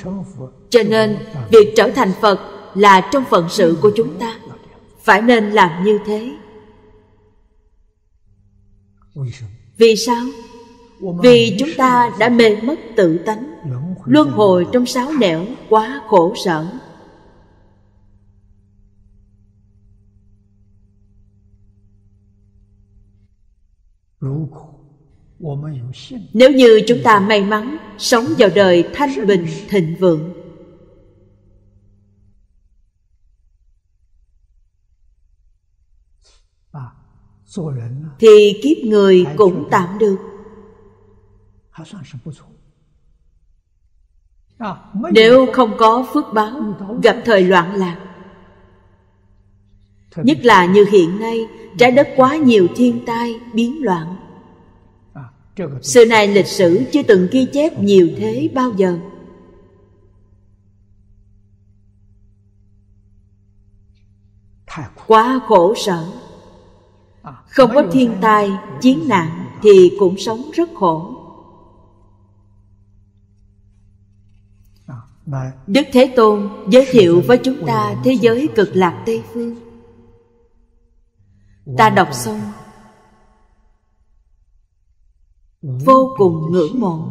Cho nên việc trở thành Phật là trong phận sự của chúng ta, phải nên làm như thế. Vì sao? Vì chúng ta đã mê mất tự tánh, luân hồi trong sáu nẻo quá khổ sở. Nếu như chúng ta may mắn sống vào đời thanh bình thịnh vượng, thì kiếp người cũng tạm được. Nếu không có phước báo, gặp thời loạn lạc, nhất là như hiện nay, trái đất quá nhiều thiên tai, biến loạn. Xưa nay lịch sử chưa từng ghi chép nhiều thế bao giờ. Quá khổ sở. Không có thiên tai, chiến nạn thì cũng sống rất khổ. Đức Thế Tôn giới thiệu với chúng ta thế giới cực lạc Tây Phương. Ta đọc xong vô cùng ngưỡng mộ.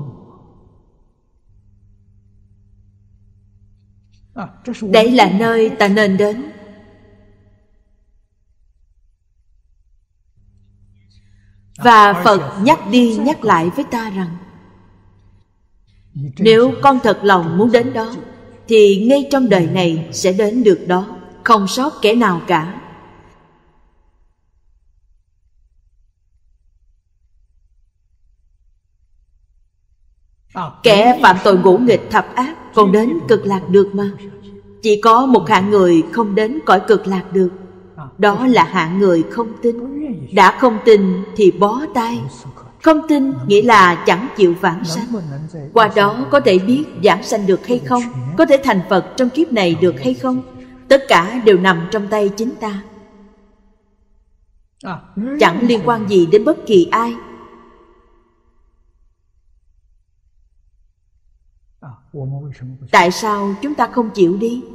Đây là nơi ta nên đến. Và Phật nhắc đi nhắc lại với ta rằng, nếu con thật lòng muốn đến đó, thì ngay trong đời này sẽ đến được đó, không sót kẻ nào cả. Kẻ phạm tội ngũ nghịch thập ác còn đến cực lạc được mà. Chỉ có một hạng người không đến cõi cực lạc được, đó là hạng người không tin. Đã không tin thì bó tay. Không tin nghĩa là chẳng chịu vãng sanh. Qua đó có thể biết vãng sanh được hay không, có thể thành Phật trong kiếp này được hay không. Tất cả đều nằm trong tay chính ta, chẳng liên quan gì đến bất kỳ ai. Tại sao chúng ta không chịu đi?